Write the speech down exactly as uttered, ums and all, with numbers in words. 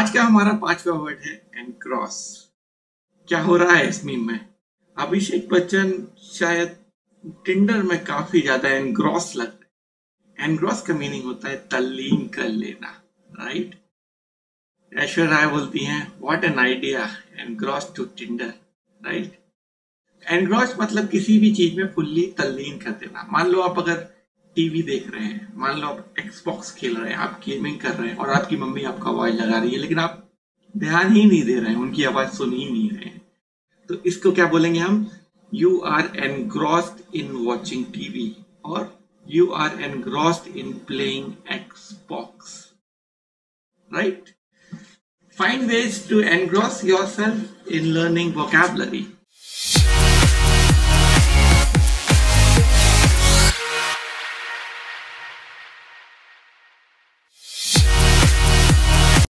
आज का हमारा पांचवा वर्ड है एनक्रॉस। क्या हो रहा है इस मीम में? अभिषेक बच्चन शायद टिंडर में काफी ज्यादा एनग्रॉस लग रहे हैं। एनग्रॉस का मीनिंग होता है तल्लीन कर लेना, राइट? ऐश्वर्या राय बोलती हैं what an idea, engross to Tinder, right? Engross मतलब किसी भी चीज में फुल्ली तल्लीन कर देना। मान लो आप अगर टीवी देख रहे हैं, मान लो आप एक्सबॉक्स खेल रहे हैं, आप गेमिंग कर रहे हैं और आपकी मम्मी आपका आवाज लगा रही है, लेकिन आप ध्यान ही नहीं दे रहे हैं, उनकी आवाज सुन ही नहीं रहे हैं, तो इसको क्या बोलेंगे हम? You are engrossed in watching TV और you are engrossed in playing Xbox, right? Find ways to engross yourself in learning vocabulary.